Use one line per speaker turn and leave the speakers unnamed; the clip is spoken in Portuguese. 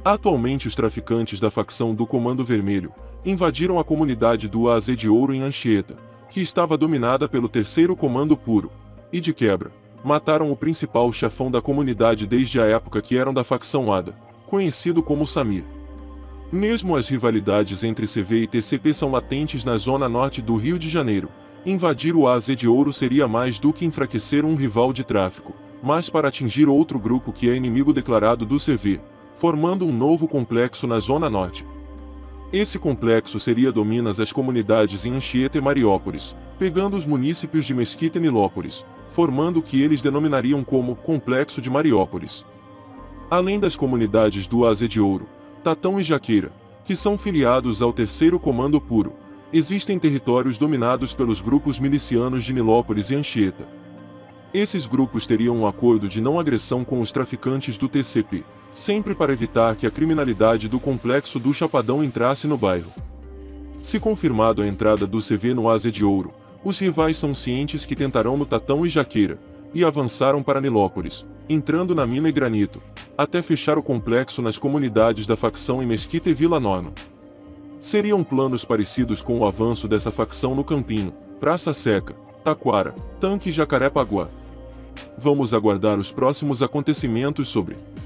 Atualmente os traficantes da facção do Comando Vermelho invadiram a comunidade do AZ de Ouro em Anchieta, que estava dominada pelo Terceiro Comando Puro, e de quebra, mataram o principal chefão da comunidade desde a época que eram da facção ADA, conhecido como Samir. Mesmo as rivalidades entre CV e TCP são latentes na zona norte do Rio de Janeiro, invadir o AZ de Ouro seria mais do que enfraquecer um rival de tráfico, mas para atingir outro grupo que é inimigo declarado do CV, formando um novo complexo na zona norte. Esse complexo seria dominas as comunidades em Anchieta e Mariópolis, pegando os municípios de Mesquita e Nilópolis, formando o que eles denominariam como Complexo de Mariópolis. Além das comunidades do AZ de Ouro, Tatão e Jaqueira, que são filiados ao Terceiro Comando Puro, existem territórios dominados pelos grupos milicianos de Nilópolis e Anchieta. Esses grupos teriam um acordo de não agressão com os traficantes do TCP, sempre para evitar que a criminalidade do complexo do Chapadão entrasse no bairro. Se confirmado a entrada do CV no AZ de Ouro, os rivais são cientes que tentarão no Tatão e Jaqueira, e avançaram para Nilópolis, entrando na mina e Granito, até fechar o complexo nas comunidades da facção em Mesquita e Vila Nova. Seriam planos parecidos com o avanço dessa facção no Campinho, Praça Seca, Taquara, Tanque e Jacarepaguá. Vamos aguardar os próximos acontecimentos sobre